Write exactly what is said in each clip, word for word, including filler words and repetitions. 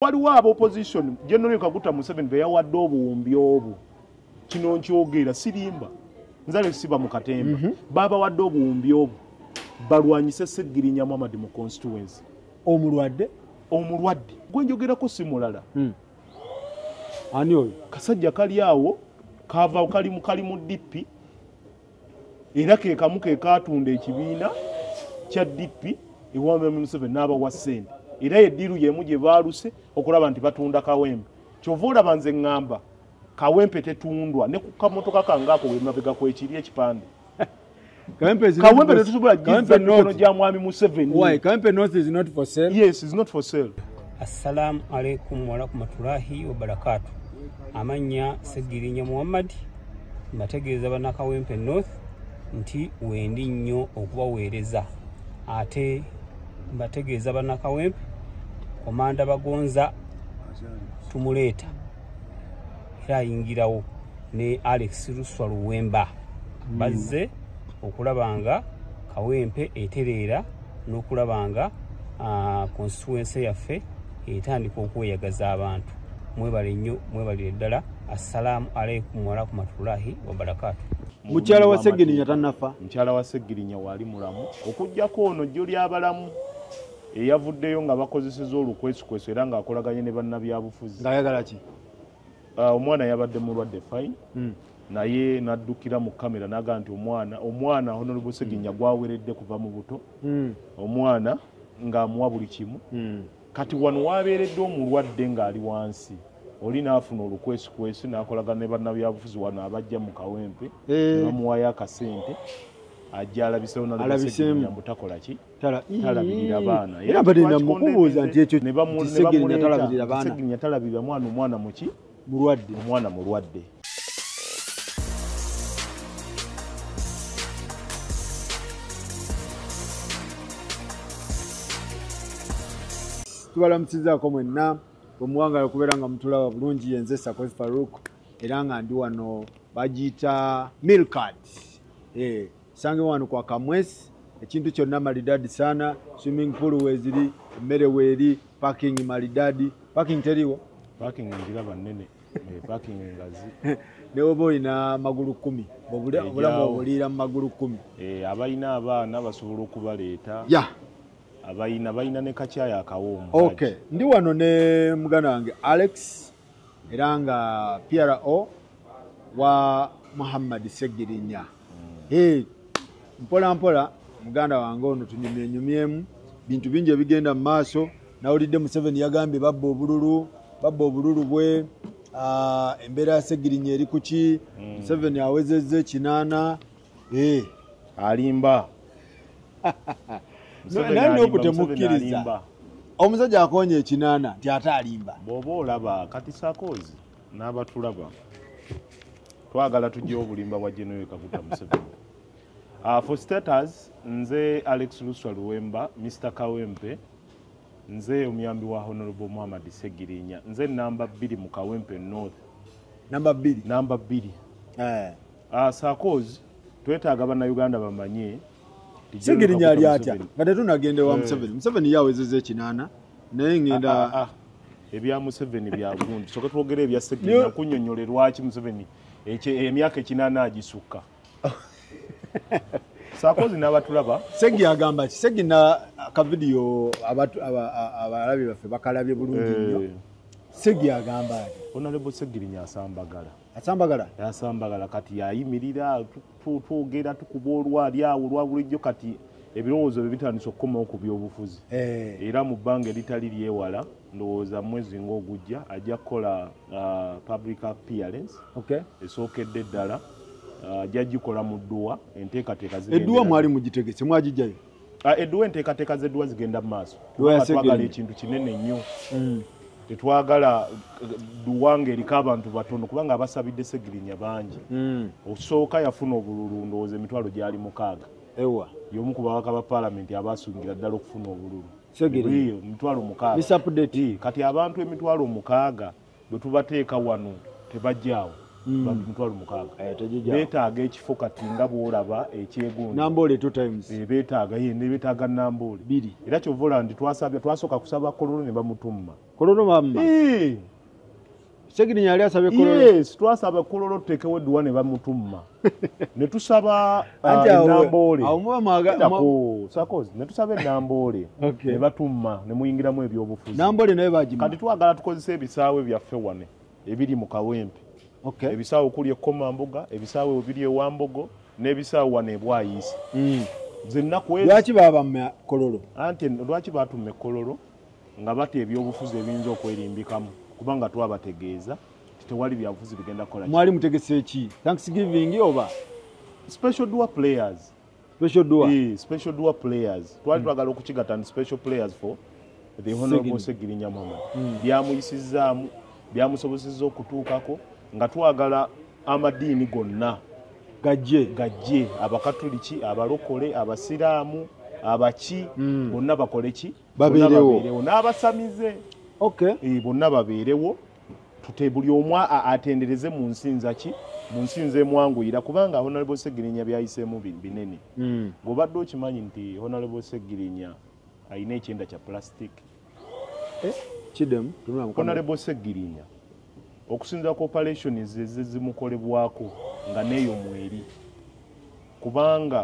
waliwo aba opposition General Kaguta Museveni be yawadde obuwumbi obwo kino nkyogera sirimba nzale siba mu katemba mm -hmm. baba wadde obuwumbi obwo balwanyise Seggirinya Muhammad mu constituency omulwadde omulwadde gwe njogerako si mulala mm. ani oyo kasajja kali awo kava kali mu kali mu D P era ke kamu ke katunda ekibiina kya D P ewa Museveni n'aba wa sente era ediru yemu gye baluse okulaba nti batunda kawempe kyovula banze ngamba kawempe tetundwa ne ku kamotoka kangako we mabega ko ekiri ekipande kawempe is kawempe tetubula giza no gya mwami Museveni why kawempe north is not for sale yes is not for sale. Assalamu alaikum wa rahmatullahi wa barakatuh. Amanya Seggirinya Muhammad mbategeeza bana kawempe north nti wendi nnyo okubaweereza ate mbategeeza bana kawempe komanda bagonza tumuleeta era ayingirawo ne Alex Luswa Luwemba bazze okulabanga kawempe etereera n'okulabanga uh, constituency yaffe etandika okweyagaza abantu. Mwebale nnyo mwebalire ddala. Assalamu alaikum wa rahmatullahi wa barakatuh. Mukyala wa Seggirinya tannafa. Mukyala wa Seggirinya wali mulamu okujjako ono jjo lyabalamu eyavuddeyo nga bakozeseza olukwesukweso era nga akolaganye ne bannabyabufuzi ng'ayagala ki uh, omwana yabadde mulwadde fine mm. naye naddukira mu kamera naga nti omwana omwana Honorable Seggirinya mm. gwaweredde kuva mu buto mm. omwana ng'amuwa buli kimu mm. kati wano wabeeredde omulwadde ng'ali wansi oli naafuna olukwesukweso n'akolagana ne bannabyabufuzi wano abajja mu kawempe hey. bamuwayo akasente ajja alabisewo alabisemu butakola ki tala talabirira baana era badenda mukubuuza nti ekyo ne bamuleta Seggirinya talabirira baana Seggirinya talabirira mwana omwana muki mulwadde omwana mulwadde. tubalamusizaako mwenna omuwangala okubeera nga mutulaba bulungi yenze Sakozi Farouk era nga ndi wano bagiyita Milcard eh sange wano kwa Kamwesi ekintu kyonna malidadi sana swimming pool weziri emmere weeri parking malidadi parking teriwo parking njiraba nnene eh parking ngazi ne obo oyina magulu kumi obulamu obuliira mu magulu kumi eh abayina abaana basobola okubaleeta ya abayina bayina ne kacyaya akawombo. Okay ndi wano ne mugana wange Alex era nga P R O wa Muhammad Seggirinya mm. eh mpola mpola muganda wange ono tunyumye nyumyemu bintu bingi ebigenda mu maaso nawulidde Museveni yagambye babba obululu babba obululu bwe uh, embeera ya Seggirinya eri kuki mm. Museveni awezezze kinaana eh alimba nani okutemukkiriza omusajja akonye ekinaana nti ate alimba bw'oba olaba kati Sakozi n'abatulaba twagala tujja obulimba bwa General Kaguta Museveni. Uh, for status nze Alex Luswa Luwemba Mister Kawempe nze omuyambi wa Honorable Muhammad Seggirinya nze namba bbiri mu Kawempe North namba bbiri namba bbiri eh uh, Sakozi twetaaga bana Uganda bamanye Seggirinya ali atya nga tetunagende wa Museveni Museveni yawezezze ekinaana naye ngenda ah, ah, ah. ebya Museveni bya bulungi soka twogere ebya Seggirinya kunnyonnyola lwaki Museveni emyaka ekinaana agisukka Sakozi n'abatulaba Seggi agamba ki Seggi na ka video abatu abalabi baffe bakalabye bulungi nnyo eh. Seggi agamba ati Honorable Seggirinya asambagala asambagala yasambagala kati yayimirira twogera tukuba olwali awo lwa bulijjo kati ebirowoozo bye bitandise okukomawo ku by'obufuzi eh. era mu bbanga eritali lyewala ndowooza mwezi ng'ogujja ajja kukola uh, public appearance okay. esookedde ddala ajja uh, gikola mu dduwa enteekateeka edduwa mwali mugitegese mwagijjayo uh, edduwa enteekateeka z'edduwa zigenda mu maaso twagala ekintu kinene nnyo mm. tetwagala duwange eriko abantu batono kubanga abasabidde Seggirinya bangi mm. osooka yafuna obululu ndowooza emitwalo gyali mukaaga ewa y'omu ku babaka ba paalamenti abasungira ddala okufuna obululu Seggirinya emitwalo mukaaga Miss Update kati abantu emitwalo mukaaga bwe tubateeka wano tebajjaawo bantu emitwalo mukaaga beetaaga ekifo kati nga bwolaba ekyegundi Namboole two times beetaaga ye ne beetaaga Namboole biri era kyovula ndi twasabye twasooka kusaba Kololo ne bamutumma Kololo mama eh Segirinya yali asabye Kololo yes twasaba Kololo tutekewo edduwa ne bamutumma ne tusaba Namboole awo muba mwaga sakozi ne tusaba Namboole ne batumma ne muyingiramu ebyobufuzi Namboole naye bagima kati twagala tukozesa ebisaawe byaffe wane ebiri mu Kawempe okay ebisaawe okuli Ekkomambuga ebisaawe ebiri eWambogo n'ebisaawe wane e Bwayiisi mm. zenna kwezi lwaki baba mu Kololo anti lwaki batumme Kololo nga bate ebyobufuzi ebiyinza okwerimbikamu kubanga twabategeeza tewali byabufuzi bigenda kola mwali mutegese ki Thanksgiving oba special dual players special dual eh special dual players twali twagala okukigata special players for the honorable Segirinya Muhammad byamuyisizaamu byamusobozesezza okutuukako nga twagala amadiini gonna gajje gajje abakatoliki abalokole abasiraamu abaki mm. bonna bakole ki babeerewo n'abasamize okay e bonna babeerewo tute buli omwa atendereze mu nsinza ki mu nsinza emwanguyira kubanga Honorable Segirinya byayiseemu binene mm. ng'obadde okimanyi nti Honorable Segirinya ayina ekyenda kya plastic eh kidem tunula Honorable Segirinya okusinza ku operation ze zimukolebwako nga neyo mweri kubanga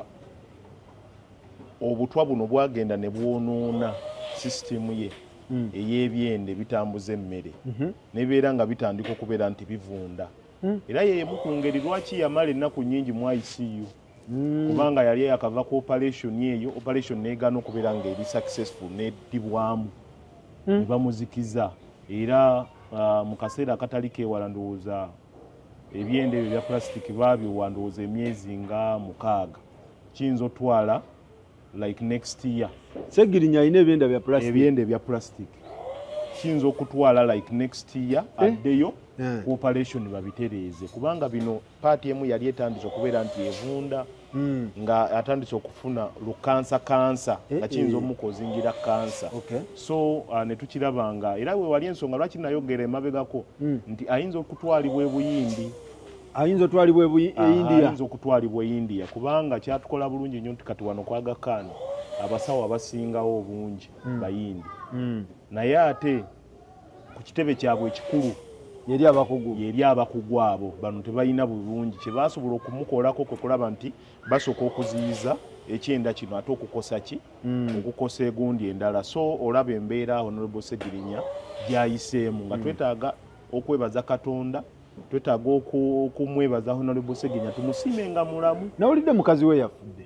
obutwa buno bwagenda ne bwonoona system ye mm. ey'ebyende bitambuza emmere mm -hmm. nebeera nga bitandika okubeera nti bivunda mm. era ye mu kungeri lwaki yamala ennaku nnyingi mu I C U mm. kubanga yali yakava ku operation eyo operation neegaana okubeera nga eri successful neddibwamu mm. ne bamuzikiza era uh, mu kaseera akatali keewala ndowooza ebyende ebyo bya plastic baabiwa ndowooza emyezi nga mukaaga kiyinza otwala like next year Segirinya ayina ebyenda bya plastic ebyende bya plastic kiyinza okutwala like next year eh? addeyo yeah. ku operation babitereeze kubanga bino paati emu yali etandise okubeera nti evunda mm. nga atandise okufuna lukansa kansa eh, nga kiyinza eh. omukozingira kansa okay. so uh, ne tukirabanga era we wali ensonga lwaki nayogera emabegako mm. nti ayinza okutwalibwa ebuyindi ayinza otwalibwa e-India ayinza okutwalibwa e-India kubanga kyatukola bulungi nnyo nti kati wano kwaga Khan abasawo abasingawo obungi mm. bayindi mm. naye ate ku kitebe kyabwe ekikulu yeri abakugu yeri abakugu abo bano tebalina bulungi kye basobola okumukolako kwe kulaba nti basooka okuziyiza ekyenda kino ate okukosa ki mm. okukosa egundi endala so olaba embeera Honorable Segirinya gyayiseemu nga mm. twetaaga okwebaza Katonda twetaaga okumwebaza Honorable Segirinya tumusiime nga mulamu nawulidde mukazi we yafudde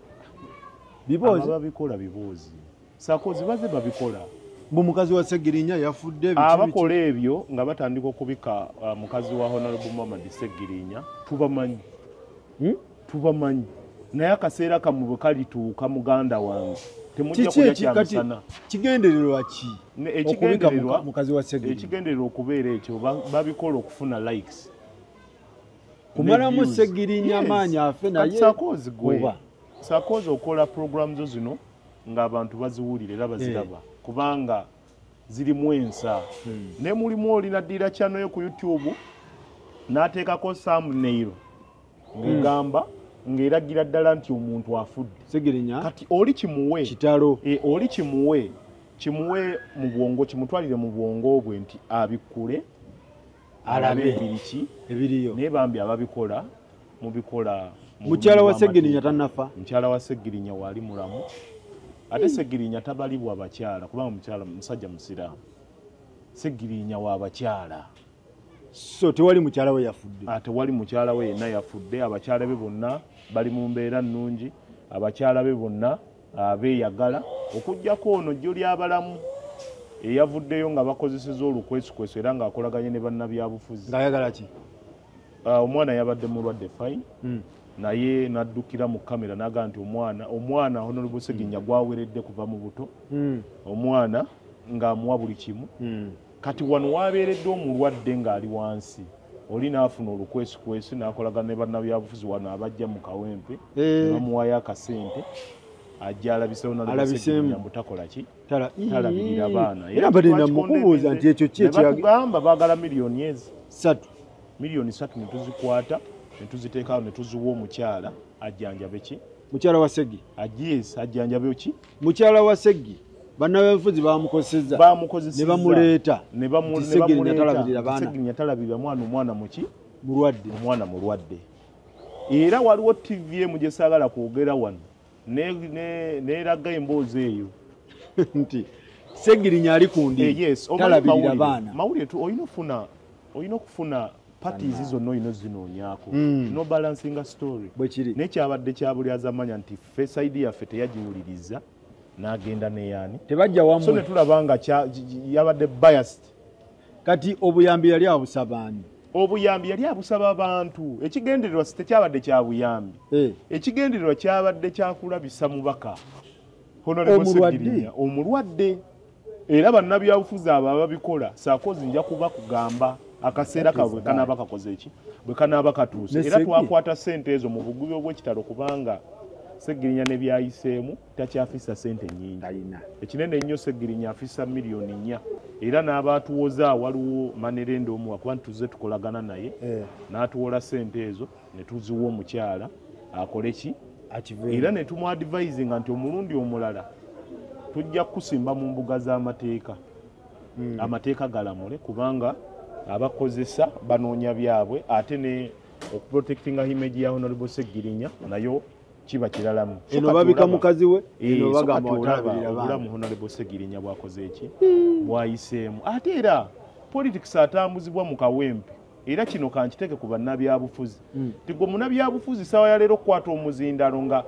biboozi babikola biboozi sakozi baze babikola mbu mukazi wa Segirinya yafudde abakola ebyo nga batandika okubika uh, mukazi wa Honorable Muhammad Segirinya tubamanyi hmm? tubamanyi naye akaseera kamwe bwe kalituuka muganda wange temujja kulya kyamusana kigendererwa ki ekigendererwa mukazi wa Segirinya ekigendererwa okubeera ekyo babikola okufuna likes kumalamu Segirinya maanyi afe naye sakozi gwe sakozi okola programs zino ng'abantu baziwulira era baziraba yeah. kubanga zirimu ensa hmm. ne mulimu olina ddira channel yo ku YouTube n'ateekako thumbnail ng'egamba hmm. ng'eragira ddala nti omuntu afudde Segirinya kati oli kimuwe kitalo e, oli kimuwe kimuwe mu bwongo kimutwalire mu bwongo bwe nti abikule alabe ebiriki ebiriyo naye bambi ababikola mubikola mukyala wa Segirinya tannafa mukyala wa Segirinya wali mulamu ate Segirinya tabalibwa abakyala kubanga mukyala musajja musiraamu Segirinya wa abakyala so tewali mukyala we yafudde ate wali mukyala we yenna yafudde abakyala be bonna bali mu mbeera nnungi abakyala be bonna beeyagala okuggyako ono jjo lyabalamu eyavuddeyo nga bakozeseza olukwesukwesu era ng'akolaganye ne bannabyabufuzi ng'ayagala ki omwana yabadde mulwadde fine mm. naye naddukira mu kamera naga nti omwana omwana Honorable Segirinya gwaweredde kuva mu buto mm. omwana ng'amuwa buli kimu mm. kati wano wabeeredde omulwadde ng'ali wansi oli n'afuna olukwesukwesu n'akolagana ne bannabyabufuzi wano abajja mu Kawempe hey. bamuwayo akasente ajja alabisewo Segirinya mbutakola ki talabirira baana era badde namukubuuza nti ekyo ki ekigamba baagala miliyoni ezi ssatu miliyoni ssatu ne tuzikwata ne tuziteekawo ne tuziwa omukyala ajjanjabe ki mukyala wa Seggi yes ajjanjabe ki mukyala wa Seggi bannabyabufuzi bamukozesezza bamukozesezza ne bamuleeta ne bamuleeta Segirinya talabirira mwana omwana muki mulwadde omwana mulwadde era waliwo T V emu gye saagala kwogera wano neeraga emboozi eyo nti Segirinya ali ku ndi yes talabirira baana mawulire olina okufuna olina okufuna parties zonna olina zinoonyaako no balancing story bwekiri nekyabadde kyabuli azamanya nti ffe side yaffe teyagiwuliriza n'agenda neyaani tebajja wamwe so ne tulaba nga yabadde biased kati obuyambi yali abusabaani obuyambi yali abusaba abantu ekigendererwa tekyabadde kya buyambi eh. ekigendererwa kyabadde kyakulabisa mubaka omulwadde omulwadde era bannabyabufuzi abo ababikola saakozi nja kuba kugamba akaseera kabwe kanaaba kakoze eki bwe kanaaba katuuse era twakwata ssente ezo mu bugubi obw'ekitalo kubanga Segirinya ne byayiseemu takyafisa ssente nnyingi alina ekinene ennyo Segirinya afisa miliyoni nnya era n'abaatuwoza waliwo manerenda omu wakuba ntuze tukolagana naye eh. n'atuwola ssente ezo ne tuziwa omukyala akole ki akiveera era ne tumuadvisinga nti omulundi omulala tujja kusimba mu mbuga z'amateeka mm. amateeka galamule kubanga abakozesa banoonya byabwe ate ne okuprotectinga image ya Honorable Segirinya nayo kiba kiralamu eno babika mukazi we eno bagamba otalabirira bulamu Honorable Segirinya bwakoze eki bwayiseemu ate era politics atambuzibwa mu kawempe era kino kankiteke ku bannabyabufuzi mm. tigwe munnabyabufuzi sawa ya leero okukwata omuzindalo nga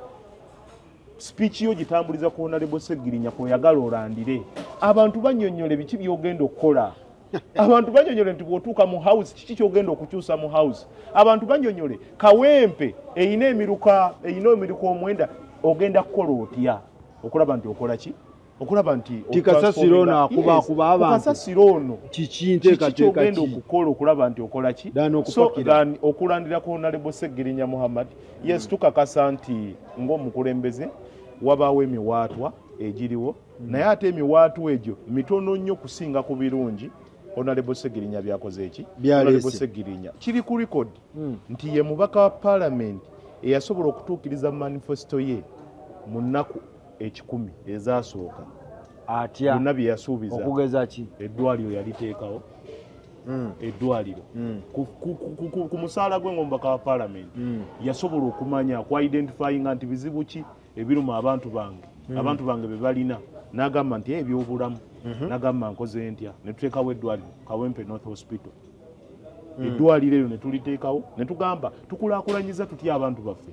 speech yo gitambuliza ku Honorable Segirinya kweyagala olandire abantu bannyonnyole biki byogenda okukola abantu bannyonnyole nti bw'otuuka mu house kiki kyogenda okukyusa mu house abantu bannyonnyole kawempe eyina emiruka eyina emiruka omwenda ogenda kukola otya okulaba nti okola ki okulaba nti tikasasiro akuba akuba abantu tikasasiro ono kiki nteekateeka ki okukola okulaba nti okola ki so okulandira ku Honorable Segirinya Muhammad yes mm. tukakasa nti ng'omukulembeze wabaawo emiwaatwa egiriwo mm. naye ate emiwaatwa egyo mitono nnyo kusinga ku birungi Honorable Segirinya byakoze eki Honorable Segirinya kiri ku record mm. nti ye mubaka wa parliament eyasobola okutuukiriza manifesto ye mu nnaku ekikumi ezasooka atya byonna bye yasuubiza okugeza ki eddwaliro yaliteekawo mm. eddwaliro mm. ku, ku, ku, ku, ku musaala gwe ng'omubaka wa parliament mm. yasobola okumanya ku identifyinga nti bizibu ki ebiruma abantu bange mm. abantu bange be balina n'agamba nti ebyobulamu mm -hmm. n'agamba nkoze ntya ne tuteekawo eddwaliro Kawempe North Hospital mm. eddwaliro eryo ne tuliteekawo ne tugamba tukulaakulanyiza tutya abantu baffe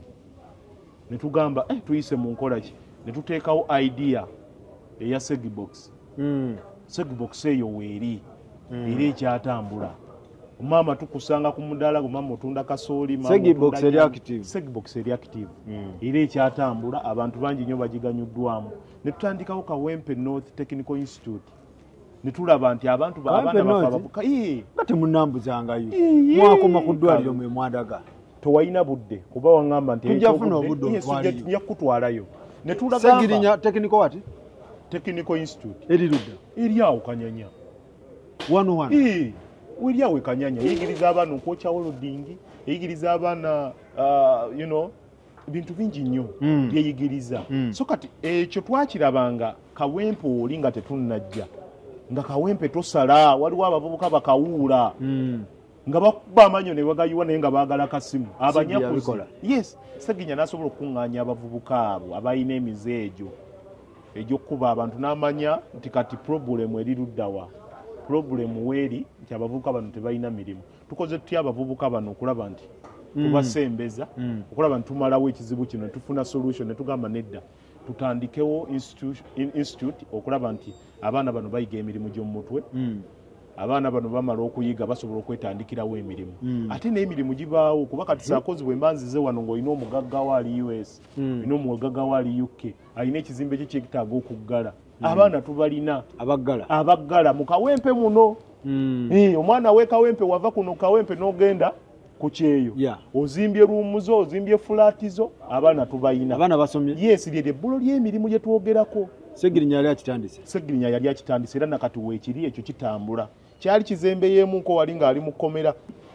ne tugamba eh, tuyise mu nkola ki ne tuteekawo idea eya Segibox mm. Segibox eyo weeri mm. era ekyatambula mama tukusanga ku mudaala mama otunda kasooli mama Segibox eri active Segibox eri active mm. era ekyatambula abantu bangi nnyo bagiganyuddwamu ne tutandikawo Kawempe North Technical Institute ne tulaba nti abantu abaana bafababuka ee ngate munambuzangayo mwakoma ku ddwaliro mwe mwadaga towayina budde kuba wangamba nti tujjafuna obudde tujja kutwalayo ne tulaga Segirinya Technical what Technical Institute eri ludda eri awo Kanyanya wano wano ee weri awo Kanyanya yigiriza abaana okwokya olodingi yigiriza abaana uh, you know bintu bingi nnyo mm. byeyigiriza mm. so kati ekyo twakirabanga Kawempe oli nga tetunnajja nga Kawempe tosala waliwo abavubuka bakawuula mm. nga bakuba amanyo ne bagayiwa naye nga baagala kasimu abanyakuzi yes Segirinya n'asobola okukuŋŋaanya abavubuka abo abalina emize egyo egy'okkuba abantu n'amanya nti kati problemu eri luddawa problemu weeri nti abavubuka bano tebalina mirimu tukoze tutya abavubuka bano okulaba nti tubasembeza mm. okulaba nti tumalawo ekizibu kino tufuna solution ne tugamba nedda tutandikewo institute, institute okulaba nti abaana bano bayiga emirimu gy'omu mutwe mm. abaana bano bamala okuyiga basobola okwetandikirawo emirimu mm. ate n'emirimu gibaawo kuba kati saakozi bwe mbanzize wano ng'olina omugagga waali U S mm. olina omugagga waali U K alina ekizimbe kye kyetaaga okuggala mm. abaana tubalina abaggala abaggala mu Kawempe muno mm. e, omwana we Kawempe wava kuno Kawempe n'ogenda ku kyeyo yeah. ozimbye ruumuzo ozimbye fulatizo abaana tubalina abaana basomye yes lyeryo ebbulo ly'emirimu gye twogerako Segirinya yali akitandise Segirinya yali akitandise era nakati weekiri ekyo kitambula kyali kizembe yeemu nko wali ng'ali mu kkomera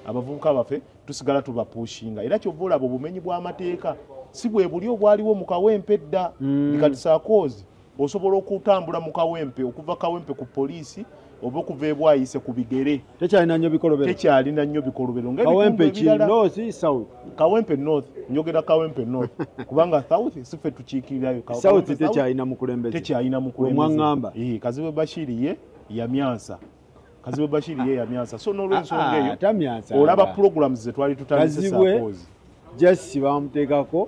abavubuka baffe tusigala tubapushinga era kyova olaba obumenyi bw'amateeka si bwe buli obwaliwo mu kawempe edda Mm. kati saakoozi osobola okutambula mu kawempe okuva kawempe ku poliisi oba okuva ebwayise ku bigere tekyalina nnyo bikolobero tekyalina nnyo bikolobero kawempe ki ebirala north south kawempe north njogera kawempe north kubanga south sife tukiikirirayo Ka- south Kawempe tekyalina mukulembeze tekyalina mukulembeze Omwaŋŋamba. Eh, Kazibe Bashiri ye yamyansa Kazibe Bashiri ye yamyansa so n'olwensonga eyo tamyansa olaba programs ze twali tutandise Kazibwe saakoozi jesi bamuteekako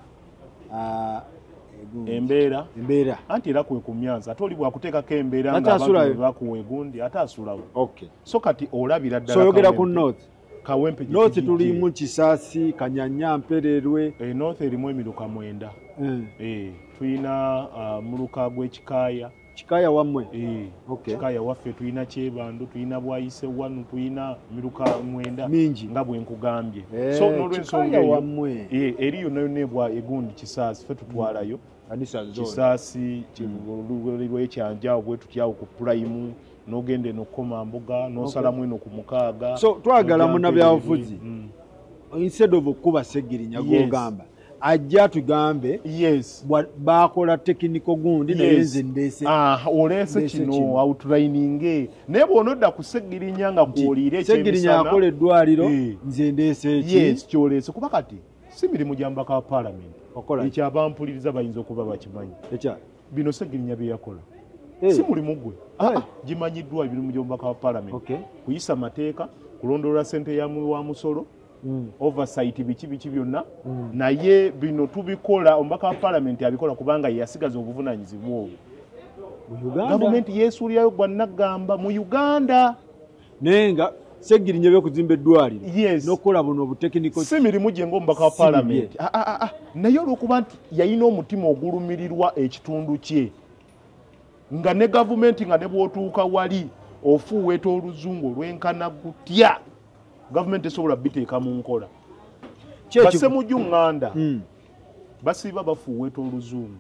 ah, egundi. embeera embeera anti era kwe kumyansa ate oli bwakuteekako embeera Ate ng'abantu asulayo. bwe bakuwa egundi ate asulawo okay so kati olabira ddala so oyogera ku Kawempe. north Kawempe gye north tugijje. tulimu Kisaasi Kanyanya Mpererwe Eh, north erimu emiruka mwenda eh, Eh, tulina ah, muluka gw'ekikaaya Kikaya wammwe Eh, Okay. kikaaya waffe tulina Kyebandu tulina Bwayise wanu tulina miruka mwenda Mingi. nga bwe nkugambye Eh, so n'olwensonga Kikaya eyo wammwe eh, eri yonna yonna ebwa egundi Kisaasi ffe tutwalayo kanisa zone Kisaasi kibululu lw'ekyanja bwe tutyawo ku prime n'ogenda eno Komambuga n'osalamu eno ku mukaaga So, twagala n'ojja munnabyabufuzi. Mpererwe. Mm. instead of okuba Seggirinya Yes. gwogamba ajja tugambe yes bwa- bakola tekiniko gundi naye Yes. nze ndeese Ah, oleese Ndeese kino kino. outraining naye bw'onodda ku Seggirinya nga kwoliire Seggirinya yakola eddwaliro Eh. nze ndeese eki yes kyoleese kuba kati si mirimu gya mbaka wa paalamenti okola ekyo abampuliriza bayinza okuba bakimanyi ekya bino Seggirinya bye yakola Eh. si mulimu gwe Eh. Ah, gimanyiddwa emirimu gy'omubaka wa paalamenti Okay. kuyisa mateeka kulondoola ssente ya mu- wa musolo Mm. oversight biki biki byonna naye bino tubikola omubaka wa paalamenti abikola kubanga ye yasigaza obuvunanyizibwa obwo mu Uganda gavumenti yeesuulirayo gwannaggamba mu Uganda naye nga Seggirinya byokuzimba eddwaliro yes n'okukola buno obutekiniko si mirimu gye ng'omubaka wa Si paalamenti Ah, ah, ah, ah. naye olw'okuba nti yalina omutima ogulumirirwa ekitundu kye nga ne gavumenti nga ne bw'otuuka wali ofuuweeta oluzungu olwenkana gutya gavumenti esobola biteeka mu nkola Kye basse kivu- mu Uganda Mm. basiiba bafuuweeta oluzungu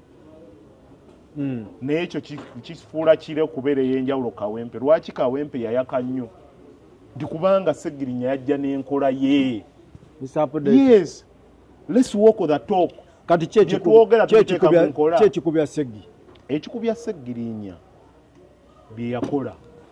Mm. naye ekyo ki- kifuula kire okubeera ey'enjawulo Kawempe lwaki Kawempe yayaka nnyo nti kubanga Seggirinya yajja n'enkola ye Mister Apodek. yes let's walk the talk kati kye Bye kiku- twogera kye tubiteeka kikubya- mu nkola. kye kikubya Seggi ekikubya Seggirinya bye yakola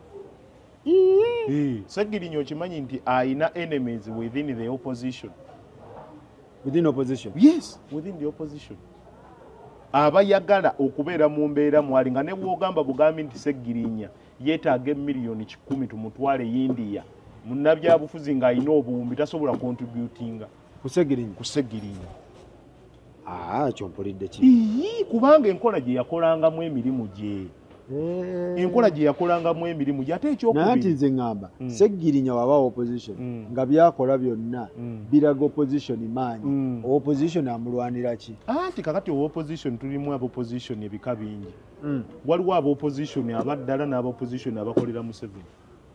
Eh, Seggirinya okimanyi nti ayina enemies within the opposition within opposition yes within the opposition abayagala okubeera mu mbeera mwali nga ne bwogamba bugambi nti Seggirinya yeetaaga emiliyoni kikumi tumutwale India munnabyabufuzi ng'alina obuwumbi tasobola contributinga ku Seggirinya ku Seggirinya ah kyompulidde ki Ii, kubanga enkola gye yakolangamu emirimu gye enkola gye yakolangamu emirimu gye ate naye nti ekyokubiri nze ŋŋamba Mm. Seggirinya waba opposition Mm. nga byakola byonna Mm. biraga opposition maanyi Mm. opposition amulwanira ki anti kakati owa opposition tulimu aba opposition ebika bingi Mm. waliwo aba opposition abaddala n'aba opposition abakolera Museveni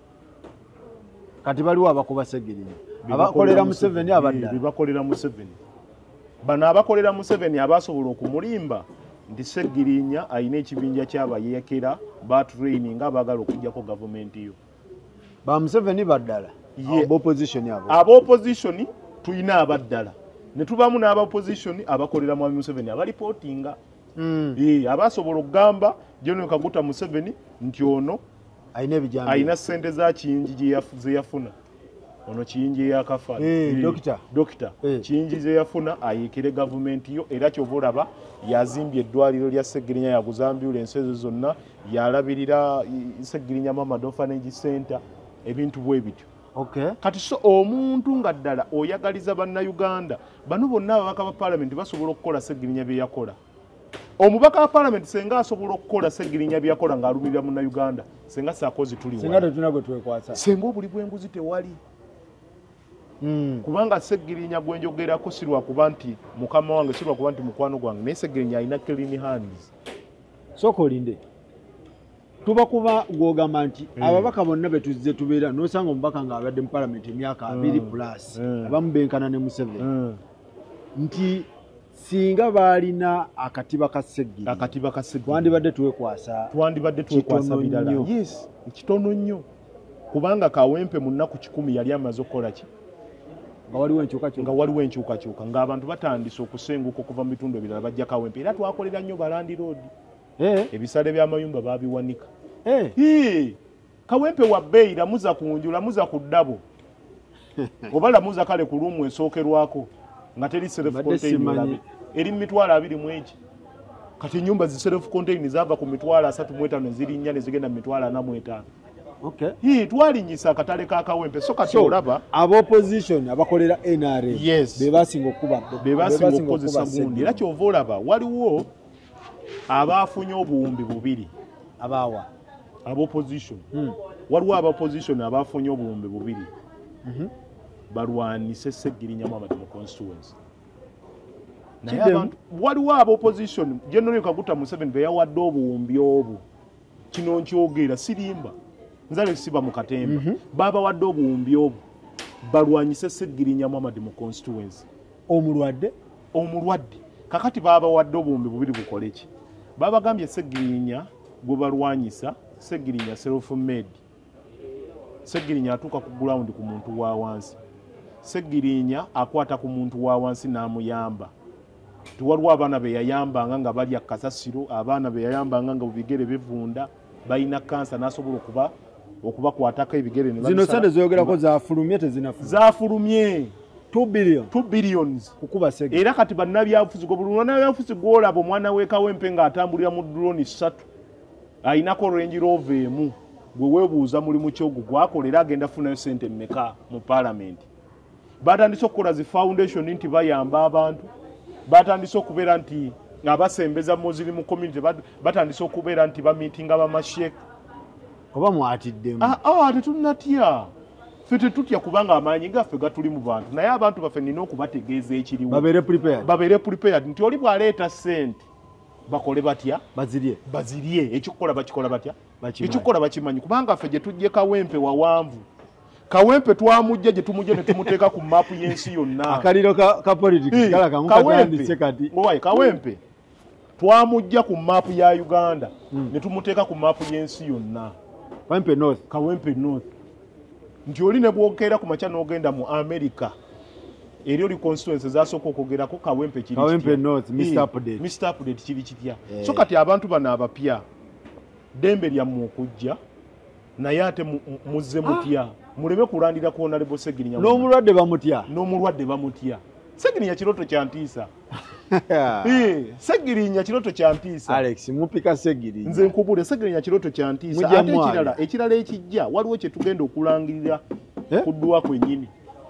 kati baliwo abakuba Seggirinya abakolera Museveni abaddala bebakolera Museveni bano abakolera Museveni abasobola okumulimba nti Seggirinya alina ekibinja ky'abayeekera batraining abaagala okujjako gavumenti yo ba Museveni baddala Ye- aba opposition abo aba opposition tulina abaddala ne tubaamu n'aba opposition abakolera mwami Museveni abalipootinga Mm. Eh, abasobola okugamba General Kaguta Museveni nti ono alina ebijambo alina ssente za kiyingi gye yaf- ze yafuna ono kiyingi eyakafa Eh, dokita. dokita Eh. kiyingi ze yafuna ayeekere gavumenti yo era kyova olaba yazimbye eddwaliro lya Seggirinya yaguza ambulensi ezo zonna yalabirira i- Seggirinya Mama Orphanage Center ebintu bwe bityo okay kati so omuntu nga ddala oyagaliza bannayuganda bano bonna ababaka ba paalamenti basobola okukola Seggirinya bye yakola omubaka wa paalamenti senga asobola okukola Seggirinya bye yakola ng'alumirira munnayuganda senga saakozi tuli singa wala tetuna gwe twekwasa senga obuli bw'enguzi tewali Mm. kubanga Seggirinya gwe njogerako si lwakuba nti mukama wange si lwakuba nti mukwano gwange naye Seggirinya alina clean hands sooka olinde tuba kuba gwogamba nti ababaka bonna betuzze tubeera nosanga omubaka ng'abadde mu palamenti emyaka abiri plus Mm. abamu benkana ne Museveni nti singa baalina akatiba ka Seggirinya akatiba ka Seggirinya twandibadde tuwekwasa twandibadde twekwasa Kitono birala nnyo. yes ekitono nnyo kubanga Kawempe mu nnaku kikumi yali amaze okukola ki nga waliwo enkyukakyuka nga waliwo enkyukakyuka ng'abantu batandise okusenguka okuva mu bitundu ebirala bajja Kawempe era twakolera nnyo balandi road eh ebisale by'amayumba baabiwanika eh Hii, Kawempe wa bbeeyi lamuza ku nju lamuza ku ddabo oba lamuza kale ku luumu esookerwako nga teri self contained eri mitwalo abiri mu eki kati ennyumba zi self contained zaava ku mitwalo asatu mu etaano ziri nnya ne zigenda mu mitwalo ana mu etaano. Okay. Hii twalinyisa akatale ka Kawempe so kati olaba abo opposition abakolera N R A yes. be basinga okuba be basinga okukozesa gundi era kyova olaba waliwo abaafunye obuwumbi bubiri abawa abo opposition hmm. waliwo aba opposition abaafunye obuwumbi bubiri mhm mm balwanise Sseggirinya Muhammad mu constituency naye abantu waliwo aba opposition General Kaguta Museveni be yawadde obuwumbi obwo kino nkyogera sirimba nzale siba mu katemba mm -hmm. baba wadde obuwumbi obwo balwanyise Sseggirinya Muhammad mu constituency omulwadde omulwadde kakati baba wadde obuwumbi bubiri bukole ki baba gambye Sseggirinya gwe balwanyisa Sseggirinya self made Sseggirinya atuuka ku ground ku muntu wa wansi Sseggirinya akwata ku muntu wa wansi n'amuyamba tuwaliwo abaana be yayambanga nga bali akasasiro abaana be yayambanga nga bigere bivunda balina kansa n'asobola okuba okubakwatako ebigere ne zino sente zoyogerako zaafulumye tezinafu zaafulumye two billion two billions kukuba Sseggirinya era kati bannabyabufuzi bannabyabufuzi gwolaba omwana we Kawempe ng'atambulira mu drone ssatu ayinako Range Rover emu gwe weebuuza mulimu kyogu gwakolera agenda funayo sente mmeka mu parliament batandise okukola zi foundation nti bayamba abantu batandise okubeera nti abasembeza Muslim mu community batandise okubeera nti bamitinga bamashek oba mwatiddemu ah ah tetunatya ffe tetutya kubanga amaanyi gaffe gatuli mu bantu naye abantu baffe nina okubategeeza ekiriwo babeere prepared babeere prepared nti oli bw'aleeta sente bakole batya bazirye bazirye ekikola bakikola batya ekikola bakimanyi kubanga ffe gye tujje Kawempe wawanvu Kawempe twamujja gye tumujje ne tumuteeka ku mapu y'ensi yonna akaliro ka, ka politics kala kamu katandise kati owaye Kawempe twamujja ku mapu ya Uganda mm. ne tumuteeka ku mapu y'ensi yonna Kawempe North Kawempe North nti oli ne bwokeera ku macha n'ogenda mu America eri oli constituency zasooka okwogerako Kawempe kiri Kawempe North Mister Update Mister Update kiri kitya yeah. So kati abantu bano abapya dembe lya mu okujja naye ate muzze mutya muleme kulandira ku Honorable Sseggirinya n'omulwadde bamutya n'omulwadde bamutya Sseggirinya kiroto kya ntiisa eh Sseggirinya kiroto kya ntiisa Alex mupika Sseggirinya nze nkubule Sseggirinya kiroto kya ntiisa ate ekirala ekirala ekijja waliwo kye tugenda okulangirira eh? Kuddwa kwennyini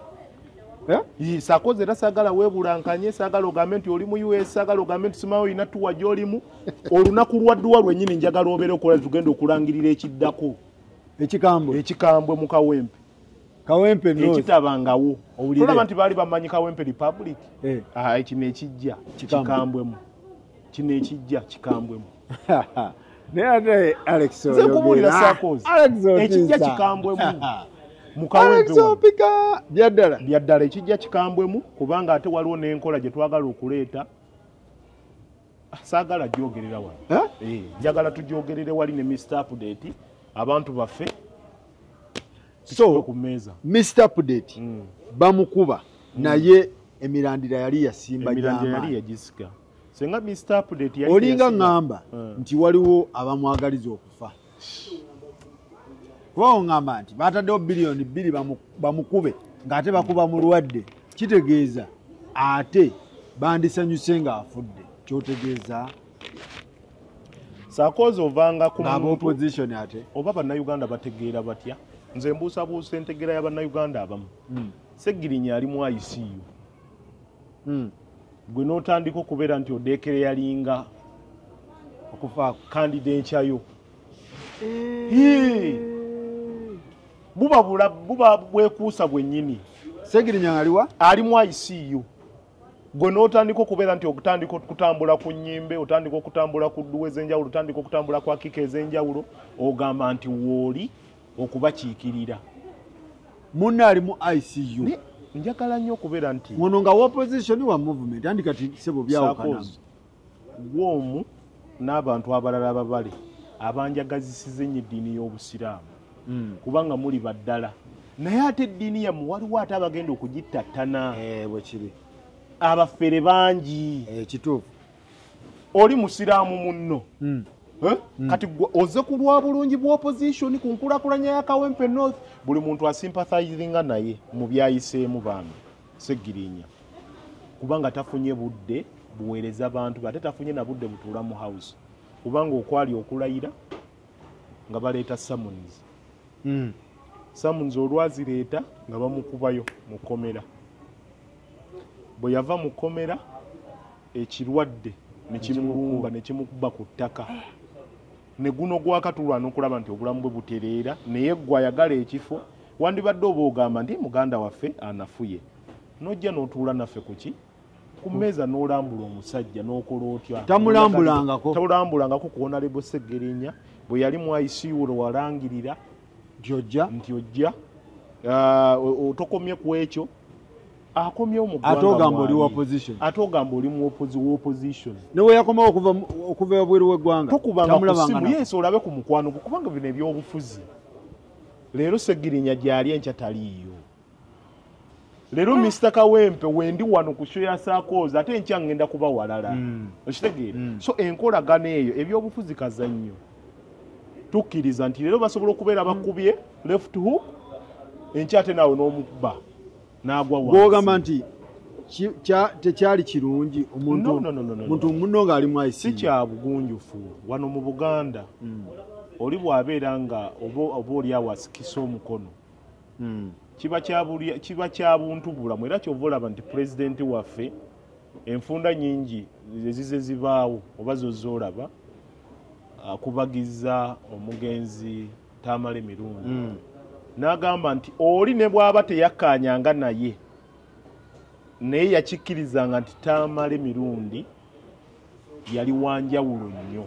eh yi sakoze era sagala webulankanye sagala ogambe nti oli mu U S sagala ogambe nti simawo ina tuwa gyolimu olunaku lwaddwa lwennyini njagala obeere okola tugenda okulangirira ekiddako ekikambwe ekikambwe mu Kawempe Kawempe North ekitabangawo tulaba nti baali bamanyi Kawempe Republic eh ah ekino ekijja kikambwemu kino ekijja kikambwemu ne ate Alex nze kubulira sakoze ekijja kikambwemu mu Kawempe opika byaddala byaddala ekijja kikambwemu kubanga ate waliwo n'enkola gye twagala okuleeta saagala gyogerera wano eh njagala tugyogerere wali ne Mister Update abantu baffe so kumeza Mister Update mm. bamukuba mm. naye emirandira yali yasimba emirandira yali yagisiga senga Mister Update yali olinga ngamba mm. nti waliwo abamwagaliza okufa kwa ngamba nti batadde bilioni bbiri bamukube ng'ate bakuba mulwadde kitegeeza ate bandisanyuse nga afudde kyotegeeza sakoze ovanga ku muntu opposition ate oba bannayuganda bategeera batya nze mbuusabuusa entegeera y'abannayuganda abamu mm. Sseggirinya ali mu I C U mm. gwe n'otandika okubeera nti odeekere yalinga okufa kandida nkyayo e... buba bula buba bwekuusa bwennyini Sseggirinya aliwa ali mu I C U gwe n'otandika okubeera nti okutandika okutambula ku nnyimbe otandika okutambula ku dduwa ez'enjawulo otandika okutambula ku akika ez'enjawulo ogamba nti wooli okubakiikirira munna ali mu I C U njagala nnyo okubeera nti ono nga opposition wa movement andi kati sebo byawukana gwomu n'abantu abalala ababale abanjagazisize nnyo eddiini y'obusiraamu mm. kubanga muli baddala naye ate eddiini yammwe waliwo ate abagenda okugittattana eh, bwe kiri abafere bangi eh, kituufu oli musiraamu munno mm. eh? mm. kati oze ku lwa bulungi bwa opposition ku nkulakulanya ya Kawempe North buli muntu asympathizinga naye mu byayiseemu bambi Seggirinya kubanga tafunye budde buweereza abantu bate tafunye na budde butuula mu house kubanga okwali okulayira nga baleeta summons mm. summons olwazireeta nga bamukubayo mu kkomera bwe yava mu kkomera ekirwadde nekimulumba nekimukuba ku ttaka ne guno gwakatulwa n'okulaba nti obulamu bwe butereera naye gwe ayagala ekifo wandibadde oba ogamba nti muganda waffe anafuye nojja n'otuula naffe kuki ku mmeeza n'olambula omusajja n'okola otya tamulambulangako tamulambulangako ku Honorable Seggirinya bwe yali mu I C U walangirira nti ojja nti ojja uh, otokomye ku ekyo akomyewo mu ggwanga atogamba oli wa opposition atogamba oli mu opposition newe yakomawo okuva okuva wabweru w'eggwanga tokubanga ku simu yesu olabe ku mukwano kubanga bino ebyobufuzi leero Seggirinya gyali enkya taliiyo leero Mister Kawempe wendi wano ku show ya Sarkozy ate enkya ngenda kuba walala mm. okitegeera mm. so enkolagano eyo ebyobufuzi kazannyo tukkiriza nti leero basobola okubeera bakubye left hook enkya ate naawe n'omukuba n'agwa wansi gwogamba nti tekyali kirungi omuntu no, no, no, no, muntu no. munno ng'ali I C U si kya bugunjufu wano mu Buganda mm. oli bw'abeera nga oba oli awo asikisa omukono mm. kiba kiba kya buntu bulamu era kyova olaba nti pulezidenti waffe enfunda nyingi ezize zibaawo oba zozoolaba akubagiza omugenzi Tamale Mirundi mm. n'agamba nti oli ne bw'aba teyakkaanyanga naye naye yakikkirizanga nti Tamale Mirundi yali wanjawulo nnyo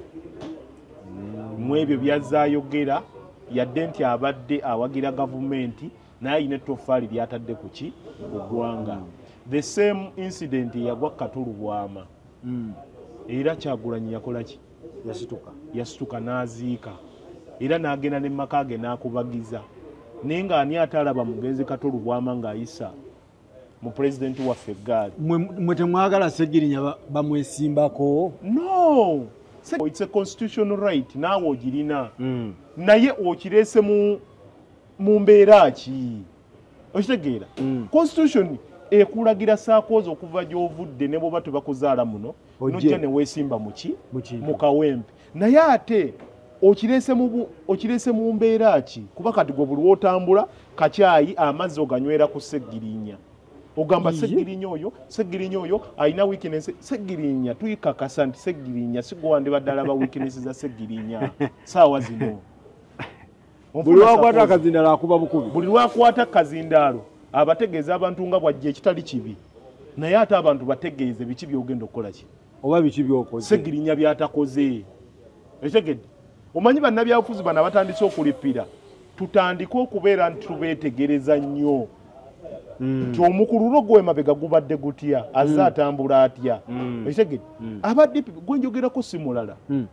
mm. mu ebyo byazaayogera yadde nti abadde awagira gavumenti naye ayina ettoffaali lyatadde ku ki eggwanga mm. the same incident yagwa Katulu Bwama mm. era Kyagulanyi yakola ki yasituka yasituka n'aziika era n'agenda ne maka ge n'akubagiza naye ng'ani ate alaba mugenzi Katulu Bwama ng'ayisa mu pulezidenti waffe eggaali mwe temwagala Seggirinya bamwesimbako no it's a constitutional right naawe ogirina mm. naye okireese mu mu mbeera ki okitegeera mm. constitution ekulagira Sarkozy okuva gy'ovudde ne bwoba tebakuzaala muno nojja ne weesimba muki mu Kawempe naye ate okireese mu okireese mu mbeera ki kuba kati gwe buli w'otambula kacyayi amazzi oganywera ku Seggirinya ogamba Seggirinya oyo Seggirinya oyo alina weakness Seggirinya tuyikakasa nti Seggirinya sigwandibadde alaba weakness za Seggirinya saawa zino buli lwakwata akazindaalo akuba bukubi buli lwakwata akazindaalo abategeeza abantu nga bwajja ekitali kibi naye ate abantu bategeeze biki byogenda okukola ki oba biki byokoze Seggirinya byatakoze ekitegedde omanyi bannabyabufuzi bano abatandise okulipira tutandike okubeera nti tubeetegereza nnyo nti mm. omukululo gwe mabega gubadde gutya azze mm. atambula atya mm. ekitegedde mm. abadde gwe njogerako si mulala mm.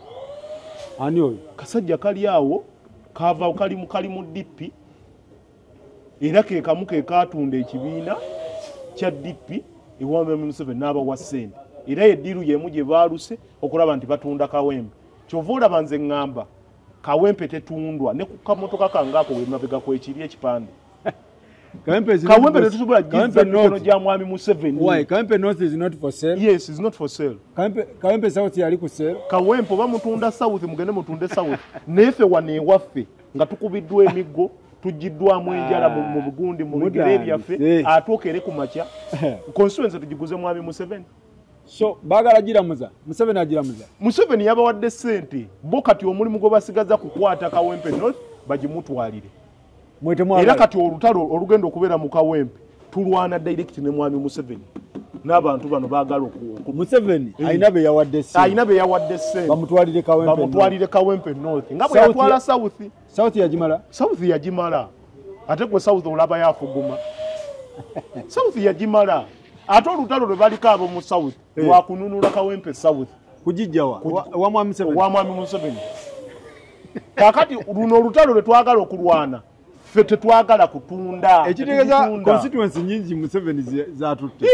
ani oyo kasajja kali awo kava kali mu kali mu D P era ke kamu ke katunda ekibiina kya D P ewa Museveni n'abawa ssente era eddiru yemu gye baaluse okulaba nti batunda Kawempe kyova olaba nze ŋŋamba Kawempe tetundwa ne ku kamotoka kangaako we mabega kwekiri ekipande Kawempe tetusobola gizza mikono gya mwami Museveni. Why? Kawempe North is not for sale? Yes, it's not for sale. Kawempe, Kawempe South yali ku sale? Kawempe oba mutunda South mugende mutunde South nefe wane waffe nga tukubiddwa emiggo tujiddwamu enjala mu bugundi mu bigere byaffe atuukere ku makya constituency tugiguze mwami Museveni. So bagala giramuza Museveni agiramuza Museveni yabawadde ssente bo kati omulimu gwe basigaza kukwata Kawempe North bagimutwalire era kati olutalo olugenda okubeera mu Kawempe tulwana direct ne mwami Museveni n'abantu bano baagala oku Museveni ayina be yawadde ssente ayina be yawadde ssente bamutwalire Kawempe bamutwalire Kawempe North nga bwe yatwala South South yagimala South yagimala ate gwe South olaba yafuguma South yagimala ate olutalo lwe baliko abo mu South lwakununula Kawempe South kujijjawa wa mwami Museveni wa mwami Museveni kakati luno olutalo lwe twagala okulwana ffe tetwagala kutunda ekitegeeza constituency nyingi Museveni zatutte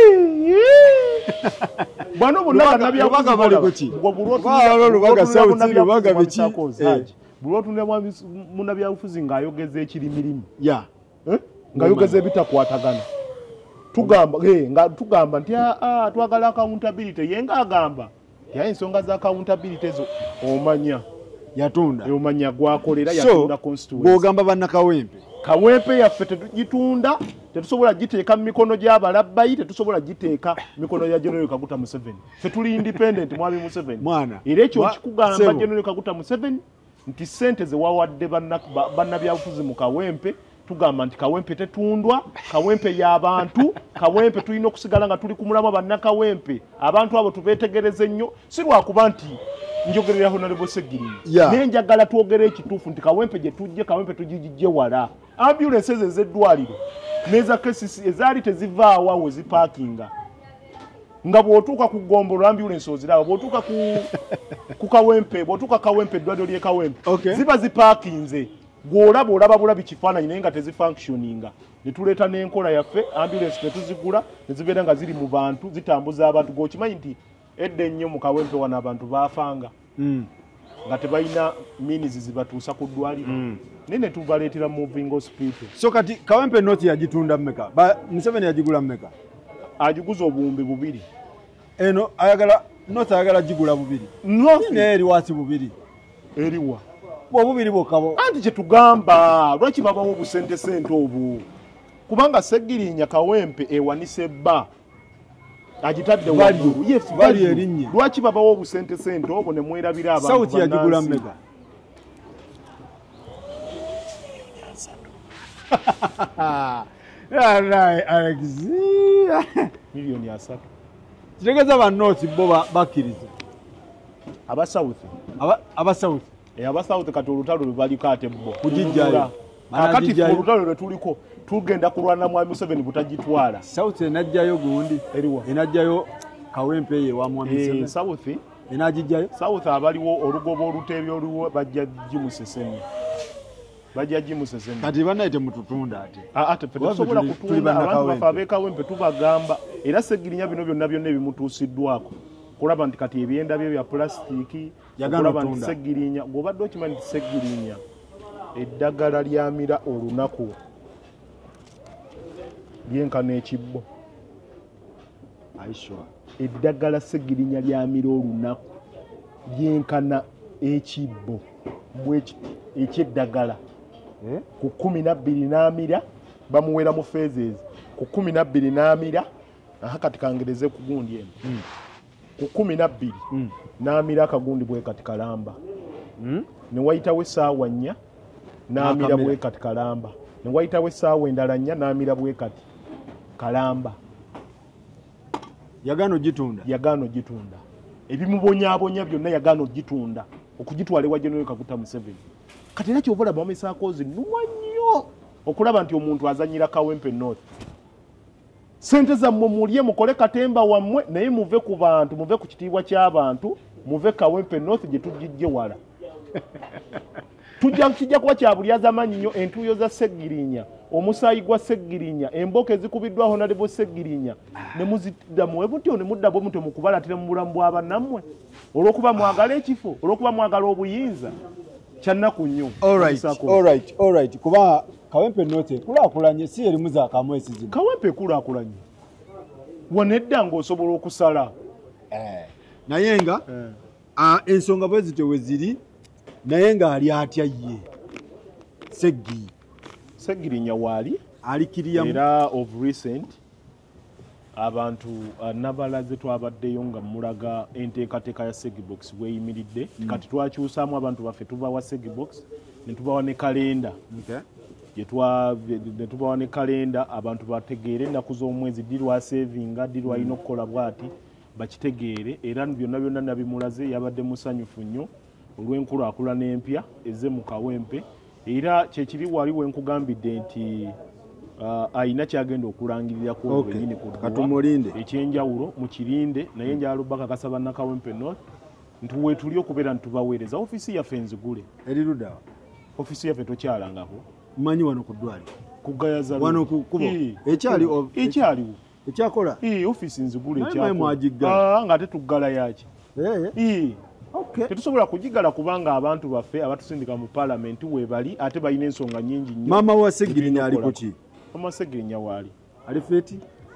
bano bonna lubaga bali kuki lubaga sauti lubaga biki bulwotunda munnabyabufuzi ng'ayogeza ekirimirimu ya ng'ayogeza ebitakwatagana tugamba nga tugamba nti twagala accountability ye ng'agamba yaye ensonga za accountability ezo omanya yatunda omanya gwakolera yatunda constituency bw'ogamba bannakawempe kawempe yaffe tetugitunda tetusobola giteeka mu mikono gy'abalabbayi tetusobola giteeka mikono ya General Kaguta Museveni ffe tuli independent mwami Museveni era ekyo kikugamba General Kaguta Museveni nti ssente ze wawadde bannabyabufuzi mu kawempe tugamba nti kawempe tetundwa kawempe y'abantu kawempe tulina okusigala nga tuli ku mulamwa bannakawempe abantu abo tubeetegereze nnyo si lwakuba nti njogerera Honorable Segirinnya yeah. naye njagala twogere ekituufu nti kawempe gye tujje kawempe tugijje wala ambulance ezo ez'eddwaliro n'eza kesisi ezaali tezivaawa we zipaakinga nga bw'otuuka ku ggombolo ambulance oziraba bw'otuuka ku, ku kawempe bw'otuuka kawempe eddwaliro ly'e kawempe okay. ziba zipaakinze gw'olaba olaba bulabi kifaananyi naye nga tezifunctioninga ne tuleeta n'enkola yaffe ambulance tetuzigula ne zibeera nga ziri mu bantu zitambuza abantu g'okimanyi nti edda ennyo mu kawempe wano abantu baafanga mm. nga tebalina minizi zibatuusa ku ddwaliro mm. naye ne tubaleetera moving hospital. So kati kawempe noti yagitunda mmeka ba Museveni yagigula mmeka agiguza obuwumbi bubiri eno ayagala noti ayagala gigula bubiri noti eri wasi bubiri eriwa bwobubiri bwokabo anti kye tugamba lwaki babawo obusente sente obu kubanga Segirinnya kawempe ewanise bba agitadde waggulu yes bali erinnya lwaki babawo obusente sente obwo ne mwerabira abantu sauti yagigula mmeka ya right Alex milioni asatu kitegeeza ba north bo bakkiriza aba south aba aba south e aba south kati olutalo lwe baliko ate bo kujijjayo kati olutalo lwe tuliko tugenda kulwana mwami Museveni butagitwala south enajjayo gundi eriwa enajjayo kawempe ye wa mwami Museveni e south enajijjayo south abaliwo olugobo oluteebyo oluwo bajja jimuseseni bajja jimuseseni kati banaite mututunda ate ate tusobola kutunda abantu bafa abekawempe tubagamba era Segirinnya bino byonna byonna ebimutuusiddwako kulaba nti kati ebyenda bye bya plastic kulaba nti Segirinnya gobadde okimanyi nti Segirinnya eddagala lyamira olunaku lyenkana ekibbo aisho eddagala Segirinnya lyamira olunaku lyenkana ekibbo bweki ekyeddagala eh? ku kumi na bbiri n'amira bamuwera mu phases ku kumi na bbiri n'amira aha kati kangereze ku gundi eno mm. ku kumi na bbiri mm. n'amira akagundi bwe kati kalamba mm? ne wayitawo essaawa nnya n'amira bwe kati kalamba ne wayitawo essaawa endala nnya n'amira bwe kati kalamba yagano gitunda yagano gitunda ebimubonyaabonya byonna yagano gitunda okugitwala ewa General Kaguta Museveni kati era kyobola bamesaakozi nnuma nnyo okulaba nti omuntu azanyira kawempe north sente zammwe mulye mukole katemba wammwe naye muve ku bantu muve ku kitiibwa ky'abantu muve kawempe north gye tugijje wala tujja kijja kuba kya bulyazamanyi nnyo entuuyo za Segirinnya omusaayi gwa Segirinnya emboka ezikubiddwa Honorable Segirinnya ne muzidda muwe butyo ne mudda bwe mutyo mukubalatira mu bulamu bw'abannammwe olw'okuba mwagala ekifo olw'okuba mwagala obuyinza kyannaku nnyo. Alright, alright, alright. Kuba kawempe note kulaakulanye si erimu za kamwezi zino kawempe kulaakulanye wanedda ng'osobola okusala eh. naye nga eh. uh, ensonga bwe zito we ziri naye nga ali atya ye Segi Segirinnya waali alikiriya era of recent abantu uh, nabalaze twabaddeyo nga mulaga enteekateeka ya Segibox weyimiridde mm. kati twakyusaamu abantu baffe tubawa Segibox ne tubawa ne kalenda okay. ne tubawa ne kalenda abantu bategeere ennaku z'omwezi ddi lwasevinga ddi lwalina okukola bw'ati bakitegeere era byonna byonna nabimulaze yabadde musanyufu nnyo olw'enkulaakulana empya ezze mu kawempe era kyekiri wali wenkugambidde nti uh, ayina kyagenda okulangirira ku okay. benyini ku katumulinde ekyenjawulo mu kirinde naye njala bakakasa bannakawempe north nti wetuli okubeera nitubaweereza ofiisi yaffe nzigule eri ludda ofiisi yaffe tokyalangako manyi wano ku ddwali kugayaza wano ku kubo ekyali ekyaliwo ekyakola ofiisi nzigule ekyakola nga tetuggala yaki tetusobola kugigala kubanga abantu baffe abatusindika mu paalamenti webali ate balina ensonga nyingi nnyo. Maama wa Ssegirinya ali kuki? Maama wa Ssegirinya waali ali feti?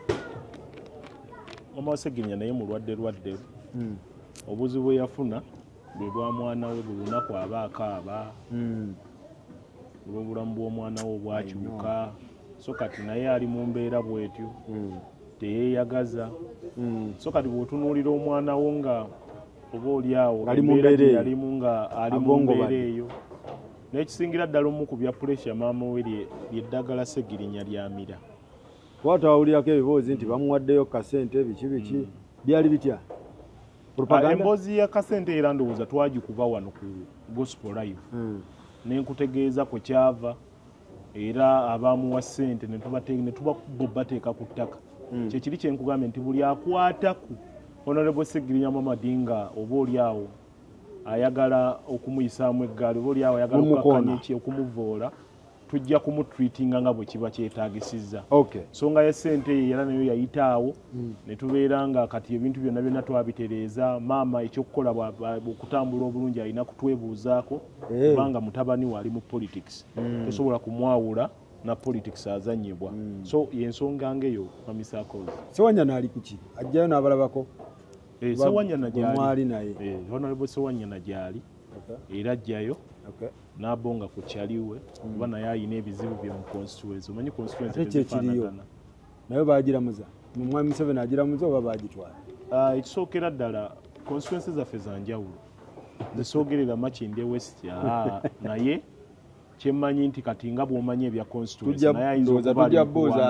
Maama wa Ssegirinya naye mulwadde lwadde obuzibu bwe yafuna bwe bwa mwana we buli lunaku aba akaaba olw'obulamu bw'omwana we obwakyuka so kati naye ali mu mbeera bwetyo teyeeyagaza so kati bw'otunuulira omwana wo nga oba oliawo yalimu nga ali mu mbeera eyo n'ekisingira ddala omu ku bya puresya maama we lyeddagala Ssegirinya lyamira watawulirako ebiboozi nti bamuwaddeyo kasente biki biki byali bitya emboozi ya kasente era ndowooza twagikuba wano ku gospel live nenkutegeeza ku kyava era abamuwa ssente ne tubateeka ku ttaka kyekiri kyenkugambye nti buli akwataku Honorable Ssegirinya Mamadi nga oba oliawo ayagala okumuyisaamu eggaali oba oliawo ayagala okukakkanya okumuvoola tujja kumutreatinga nga bwe kiba kyetaagisizza nsonga ya ssente eyo era nayo yayitaawo ne tubeera nga kati ebintu byonna byonna twabitereeza maama ekyokukola okutambula obulungi alina kutwebuuzaako kubanga mutabani we ali mu politics tosobola kumwawula na politics azanyibwa so yensonga ngeyo mamisakozi Sewanyana ali kuki ajjayo n'abalabako Sewanyana gyali mwali naye Honorable Sewanyana gyali era ajjayo n'abonga ku kyaliwe kuba naye ayina ebizibu bye mu constituency omanyi constituency tezifaanagana naye baagiramuza Mwami Museveni agiramuza oba baagitwala ekisookera ddala constituency zaffe za njawulo zisoogerera Makindye West naye kyemmanyi nti kati nga bw'omanyi ebya constituency naye ayinza tujja buuza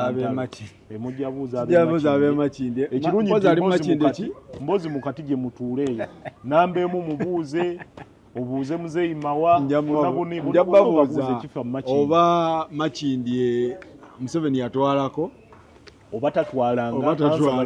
ab'e Makindye ekirungi nti mbozi mu kati gye mutuule eyo nambeemu mubuuze obuuze muzeeyi mawa njababuuza oba Makindye Museveni yatwalako oba tatwalanga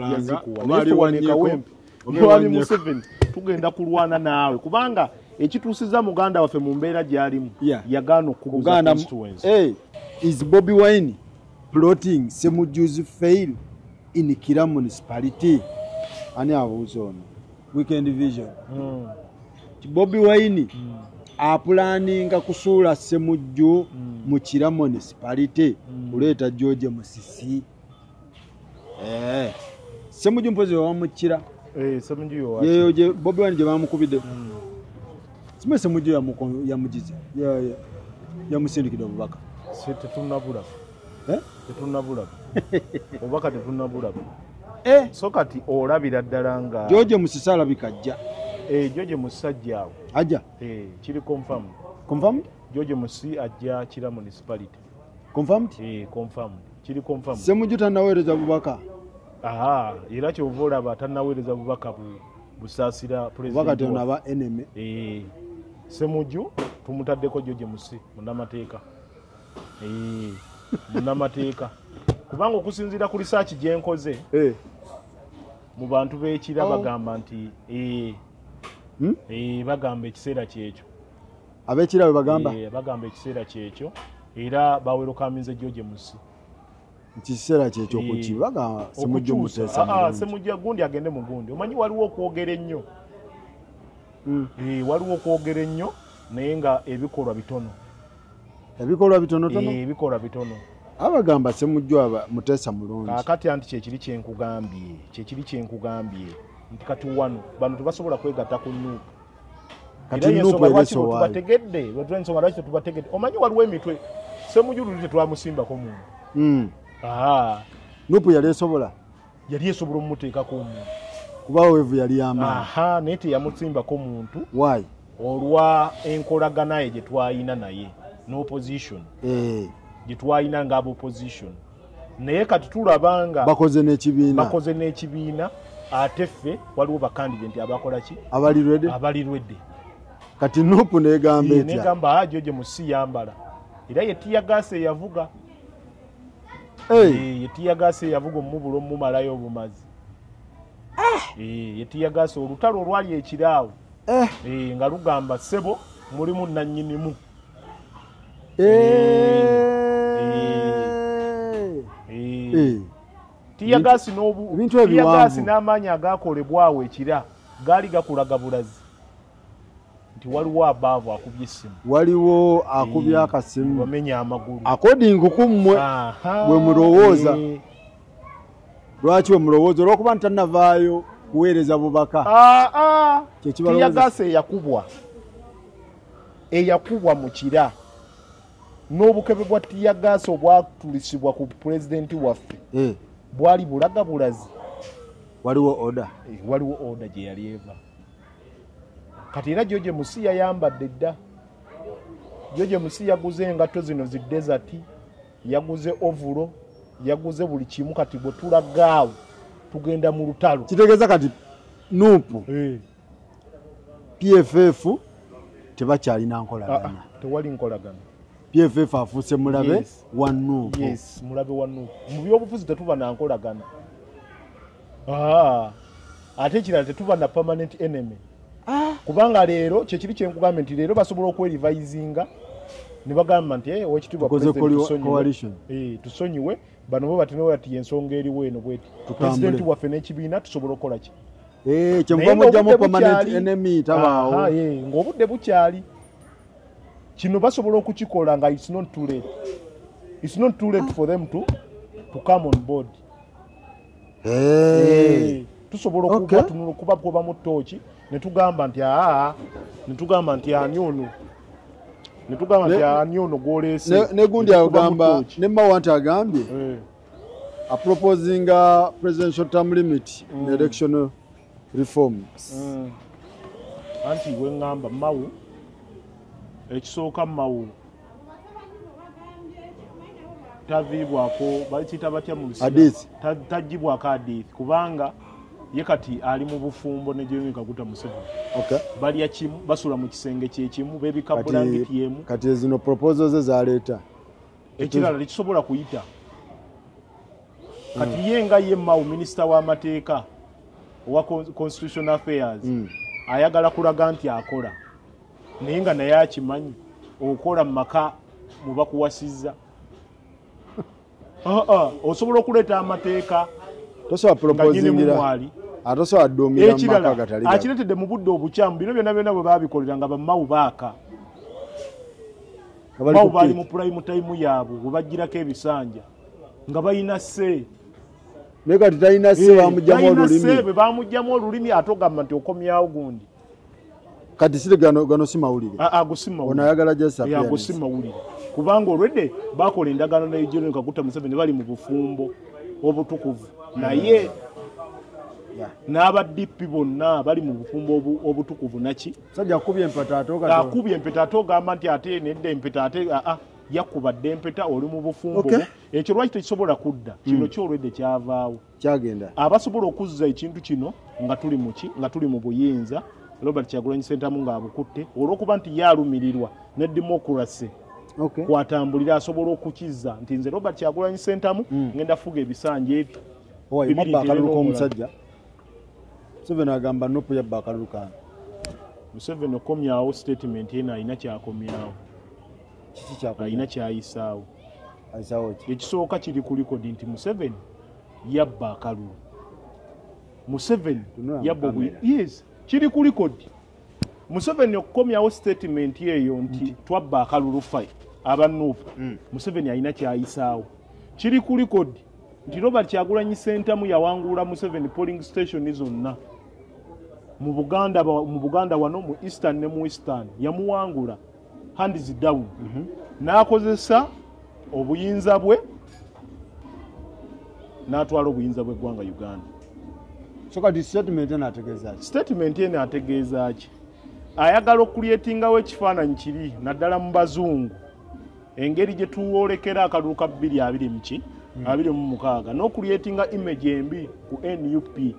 oba Museveni tugenda kulwana naawe kubanga ekituusiza muganda waffe mu mbeera gy'alimu yagaana okubuuza constituency. Hey, is Bobi Wine plotting Semujju's fail in Kira municipality? Ani abuuza ono Weekend Vision. Mm. Bobi Wine mm. apulaninga kusuula Semujju mm. mu Kira municipality mm. kuleeta George Musisi. Eh, Semujju mpozi wa mu Kira. Eh, Semujju yo wa. Yeyo je Bobi Wine je bamukubide. Mm. Sima Semujju ya muko ya mujize. Ya ya. Ya musindikira obubaka. Sete tunabula. Eh? Tetunabula. Obubaka tetunabula. Eh, so kati olabira ddala nga George Musisi alabikajja. Eh, George Musajja awo. Ajja. Eh, kiri confirm. Confirmed? George Musisi ajja Kira municipality. Confirmed? Eh, confirmed. Kiri confirmed. Semujju tannaweereza bubaka. Aha, era kyovola aba tannaweereza bubaka bu busaasira president. Bubaka tona aba enemy. Eh, Semujju tumutaddeko George Musisi munamateeka. Eh, munamateeka. Kubanga okusinziira ku research gye nkoze eh mu bantu b'Ekira oh. bagamba nti eh hmm? eh bagamba ekiseera kyekyo ab'Ekira we bagamba eh bagamba ekiseera kyekyo era bawerokaminze George Musisi kiseera kyekyo kuki bagamba Semujju Musesa ah Semujju gundi agende mu gundi omanyi waliwo okwogera ennyo mm. eh waliwo okwogera ennyo naye nga ebikolwa bitono ebikolwa bitono tono eh ebikolwa bitono abagamba Semujju aba Mutesa mulungi kakati anti kyekiri kyenkugambye kyekiri kyenkugambye nti kati wano bano tebasobola kwegatta ku Nuupu kati Nuupu ereso wayi tubategedde batwensonga lwaki tubategedde omanyi waliwo emitwe Semujju luli tetwamusimbako muntu mm. aha Nuupu yali esobola yali esobola omuteekako omuntu kuba weevu yali yamaanyi aha naye teyamusimbako muntu wayi olwa enkolagana ye gye twayina naye n'opposition eh gitwayina nga opposition naye kati tulabanga bakoze n'ekibiina bakoze n'ekibiina ate ffe waliwo bakandidate abakola ki abali ready abali ready kati Nuupu negamba etya negamba George Musisi yambala era ye tiyagase yavuga eh ye tiyagase yavuga omubulo mumalayo obumazi ah eh ye tiyagase olutalo olwali ekiraawo eh eh nga lugamba sebo mulimu nannyinimu eh tiyagasi n'obu ebintu ebiwanvu tiyagasi n'amaanyi agaakolebwawo ekira gaali gakulaga bulazi nti waliwo abaavu akubye essimu waliwo akubye akasimu wamenya amagulu according kummwe bwe mulowooza lwaki bwe mulowooza olw'okuba ntannavaayo kuweereza bubaka tiyagasi eyakubwa eyakubwa mu kira n'obukebe bwa tiyagasi obwatulisibwa ku pulezidenti waffe eh bwali bulaga bulazi waliwo order eh, waliwo order gye yali eva kati era George Musi yayambadde dda George Musi yaguze engatto zino zi desert yaguze ovulo yaguze buli kimu kati bwe tulagaawo tugenda mu lutalo kitegeeza kati nuupu eh P F F tebakyalina nkolagana tewali nkolagana P F F afuuse mulabe yes. wa nuupu yes mulabe wa nuupu mu byobufuzi tetuba na nkolagana ah ate ekirala tetuba na permanent enemy ah kubanga leero kyekiri kyenkugamba nti leero basobola okwerivisinga ne bagamba nti eh owekitibwa coalition eh tusonyiwe bano bo batino bati ensonga eriwo eno bweti president waffe n'ekibiina tusobola okukola ki eh kyemuva mujjamu permanent enemy tabaawo ah eh ng'obudde bukyali kino basobola okukikola nga it's not too late it's not too late for them to to come on board eh tusobola okuba tunula kuba kuba mu tochi ne tugamba nti aa ne tugamba nti ani ono ne tugamba nti ani ono golese ne gundi agamba ne mawanta agambye eh a proposing a presidential term limit mm. in electional reforms mm. anti we ngamba mawu ekisooka mawu tavibwako bakita batya mu hadith tajibwako hadith kubanga ye kati ali mu bufumbo ne Jeremy Kaguta Museveni okay bali yakimu basula mu kisenge kyekimu bebika bulangiti yemu kati zino proposals ezaleta ekirala likisobola kuyita kati mm. ye nga ye mawu minister wa mateeka wa constitutional affairs mm. ayagala kulaga nti akola naye nga naye akimanyi okola mu maka mu bakuwasizza ah ah osobola okuleeta amateeka tosobola proposingira atosobola ddumira mu maka gatali akiretedde mu budde obukyamu bino byonna byonna bwe baabikolera nga bamawu baaka mawu baali mu prime time yaabwe bwe bagirako ebisanja nga balina se naye kati talina se bamugjamu olulimi bwe bamugjamu olulimi ate ogamba nti okomyawo gundi kati sire gano gano si mawulire agusima ono ayagala just appearance agusima mawulire kubanga olwedde bakola endagaano ne Jeremy Kaguta Museveni bali mu bufumbo obutukuvu naye n'aba-D P bonna bali mu bufumbo obutukuvu naki sajja akubye empeta ate ogamba akubye empeta ate ogamba nti ate nedda empeta ate aa yakubadde empeta oli mu bufumbo ekyo lwaki tekisobola kudda kino kyolwedde kyavaawo kyagenda abasobola okuzza ekintu kino nga tuli muki nga tuli mu buyinza Robert Kyagulanyi Ssentamu ng'abukutte olw'okuba nti yalumirirwa ne democracy okay kwatambulira asobola okukiza nti nze Robert Kyagulanyi Ssentamu mm. ngenda fuga ebisanja ebyo oyo mabba akalulu k'omusajja Museveni agamba nopo yabba akalulu kange Museveni okomyawo statement yena alina kyakomyawo kiki kyakomyawo alina kyayisaawo ayisaawo ki ekisooka kiri ku likodi nti Museveni yabba akalulu Museveni yabba yes kiri ku likodi Museveni okukomyawo statement eyo nti twabba akalulu fai abanuupu mm. Museveni alina kyayisaawo kiri ku likodi nti Robert Kyagulanyi Ssentamu yawangula Museveni polling station zonna mu Buganda mu Buganda wano mu Eastern ne mu Western yamuwangula hands down mm -hmm. n'akozesa obuyinza bwe n'atwala obuyinza bwe gwanga Uganda so kati statement ena ategeeza ki statement ena ategeeza ki ayagala okuliyetingawo ekifaananyi kiri naddala mu bazungu engeri gye tuwolekera akalulu ka bbiri abiri miki mm. abiri mu mukaaga n'okuliyetinga image embi ku N U P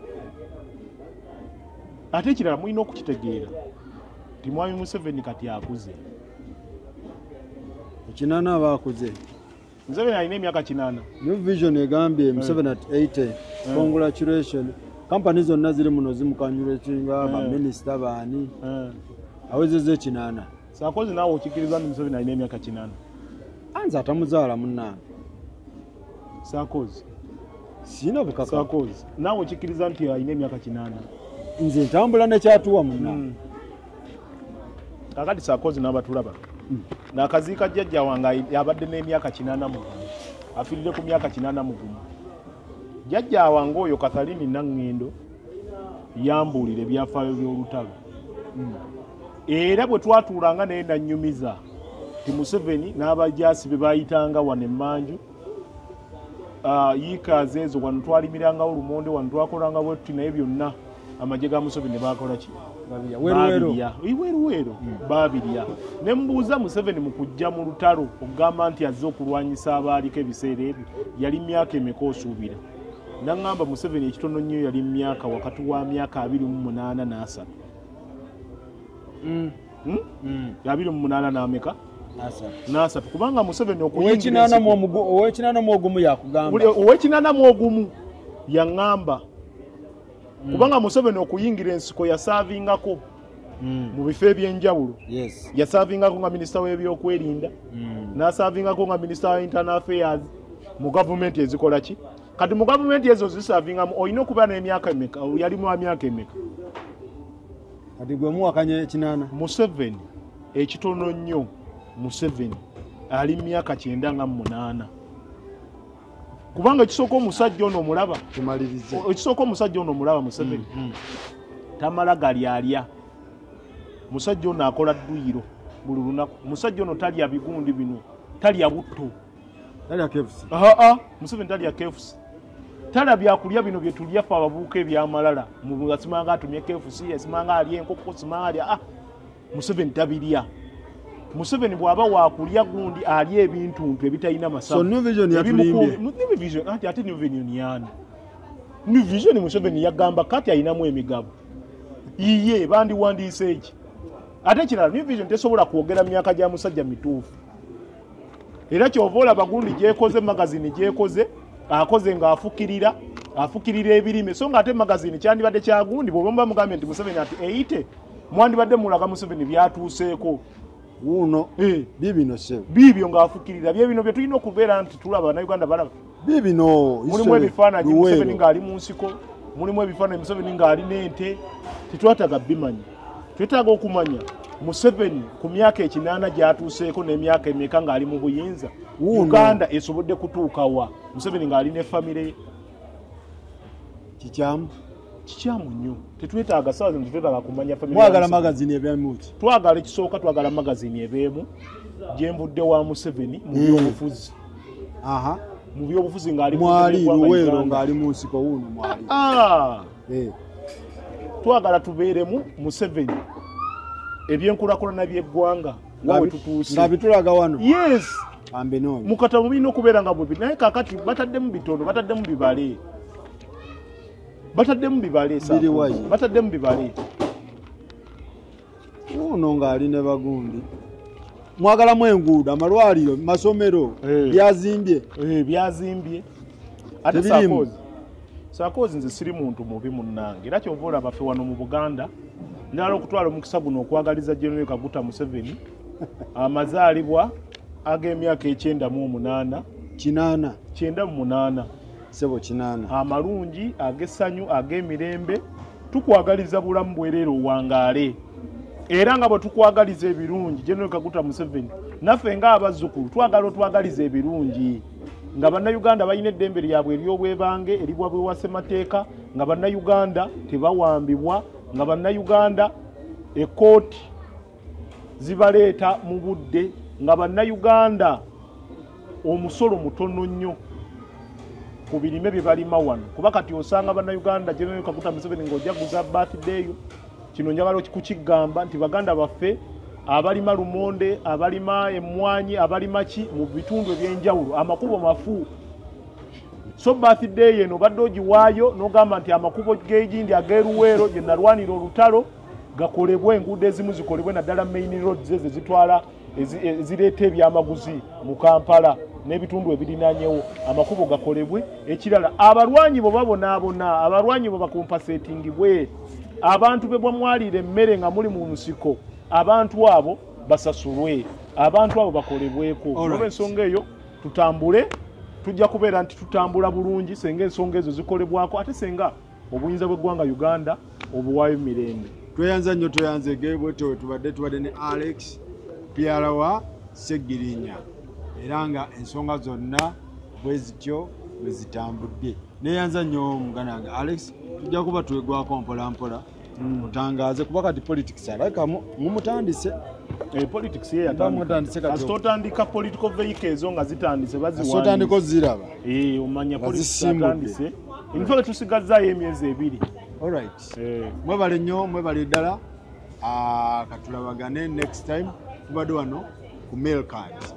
ate ekirala mulina okukitegeera ti Mwami Museveni kati akuze ekinaana aba akuze Museveni alina emyaka kinaana New Vision egambye Museveni at eighty congratulations kampani zonna ziri muno zimukanyuletinga ba minisita baani awezeze kinaana Sarkozy naawe okikiriza nti Museveni alina emyaka kinaana anze atamuzaala munnange Sarkozy sina bukaka Sarkozy naawe okikiriza nti alina emyaka kinaana nze ntambula nekyatuwa munnange kakati Sarkozy n'abatulaba n'akaziika jjajja wange yabadde n'emyaka kinaana mu gumu afiirire ku myaka kinaana mu gumu jjajja wange oyo Catherine Nangendo yambuulira ebyafaayo by'olutalo era bwe twatuulanga naye nannyumiza ti Museveni n'abajaasi be baayitanga wano emmanju yiikaazi ezo wano twalimirangawo lumonde wano twakolanga bwetuti naye byonna amagye ga Museveni ne baakola ki babirya iweruweero babirya ne mbuuza Museveni mu kujja mu lutalo okugamba nti azze okulwanyisa abaaliko ebiseera ebyo yali myaka emeka osuubira naŋŋamba Museveni ekitono nnyo yali myaka wakati wa myaka abiri mu munaana n'asatu abiri mu munaana n'ameka n'asatu kubanga Museveni ow'ekinaana mu ogumu yakugamba ow'ekinaana mu ogumu yaŋŋamba kubanga Museveni okuyingira ensiko yasaavingako mu bifo ebyenjawulo yasaavingako nga minisita w'ebyokwerinda n'asaavingako nga minisita wa internal affairs mu gavumenti ezikola ki kati mu gavumenti ezo zisaavingamu olina okuba n'emyaka emeka yali mu myaka emeka kati gwe muwakanya ekinaana Museveni ekitono nnyo Museveni ali myaka kyenda nga munaana kubanga ekisooka omusajja ono omulaba tumalirize ekisooka omusajja ono omulaba Museveni tamala galyalya musajja ono akola dduyiro buli lunaku musajja ono talya bigundi bino talya butto talya kefusi aa Museveni talya kefusi talya byakulya bino bye tulya ffe abavubuka ebyamalala mugasimanga atumye kefusi esimanga alya enkoko simanga alya ah Museveni tabirya Museveni bwaba wakulya gundi alya ebintuntu ebitalina masafu so New Vision yatulimbye New Vision ati ate New Vision yani New Vision Museveni yagamba kati ayinamu emigabo iye bandi wandiise eki ate kirala New Vision tesobola kwogera myaka gya musajja mituufu era kyovola bagundi gyekoze magazine gyekoze akoze nga afukirira afukirira ebirime so nga ate magazine kyandibadde kyagundi bw'obamba mugambe nti Museveni ati eyite mwandibadde mulaga Museveni byatuuseeko uno eh bibino sebo bibyo ngaafukirira bye bino bye tulina okubeera nti tulaba na Uganda balaba bibino mulimu ebifaananyi Museveni ng'ali mu nsiko mulimu ebifaananyi Museveni ng'ali n'ente tetwataga bimanyi twetaaga okumanya Museveni ku myaka ekinaana gyatuuseeko n'emyaka emeka ng'ali mu buyinza Uganda esobodde kutuukawa Museveni ng'ali ne famire kikyamu kikyamu nnyo tetwetaaga sawa zino tetwetaaga kumanya famire mwagala magazine ebyamuki twagala ekisooka twagala magazine ebeemu gyembudde wa Museveni mu byobufuzi aha mu byobufuzi ng'ali mwali luweero ng'ali mu nsiko wuno mwali eh twagala tubeeremu Museveni ebyenkulakulana by'eggwanga wawe tutuuse nga bitulaga wano yes ambe no mukatamu birina okubeera nga bwe naye kakati bataddemu bitono bataddemu bibale bataddemu bibale sa bataddemu bibale uno ng'ali ne bagundi mwagalamu enguudo amalwaliro masomero byazimbye eh byazimbye ate Sarkozy Sarkozy nze siri muntu mubi munnange era kyova olaba ffe wano mu Buganda ndala okutwala omukisa guno okwagaliza General Kaguta Museveni amazaalibwa ag'emyaka ekyenda mu omunaana kinaana kyenda mu munaana sebo kinaana amalungi ag'essanyu ag'emirembe tukwagaliza bulamu bwereero wangaale era nga bwe tukwagaliza ebirungi General Kaguta Museveni naffe ng'abazzukulu twagala otwagaliza ebirungi nga bannayuganda balina eddembe lyabwe ery'obwebange eribwabwewa ssemateeka nga bannayuganda tebawambibwa nga bannayuganda ekkooti zibaleeta mu budde nga bannayuganda omusolo mutono nnyo ku birime bye balima wano kuba kati osanga bannayuganda General Kaguta Museveni ng'ojaguza birthday yo kino njagala kukigamba nti baganda baffe abalima lumonde abalima emmwanyi abalima ki mu bitundu ebyenjawulo amakubo mafu so birthday eno badde ogiwaayo n'ogamba nti amakubo g'egindi ag'eruweero gye nalwanira olutalo gakolebwe enguudo ezimu zikolebwe naddala main roads ezo zitwala ezireeta ebyamaguzi mu Kampala n'ebitundu ebirinanyewo amakubo gakolebwe. Ekirala abalwanyi bo babonaabona, abalwanyi bo bakompasetingibwe, abantu be bwamwalira emmere nga muli mu nsiko, abantu abo basasulwe, abantu abo bakolebweko. Olwa ensonga eyo tutambule, tujja kubeera nti tutambula bulungi senga ensonga ezo zikolebwako, ate senga obuyinza bw'eggwanga Uganda obuwaayo mirembe. Tweyanza nnyo tweyanze gebweto tubadde tubadde ne Alex P R wa Seggirinya era nga ensonga zonna bwe zityo bwe zitambudde. Neyanza nnyo mugana wange Alex, tujja kuba twegwako mpola mpola mutangaze kuba kati politics alaka mumutandise. Eh, politics ye yatandika. Asitotandika political vehicles nga zitandise baziwandise. Asitotandiko ziraba. Eh, omanya politics atandise. Infact tusigazaayo emyezi ebiri. Alright. Eh, mwebale nnyo mwebale ddala. Ah, katulabagane next time tubadde wano ku mail card.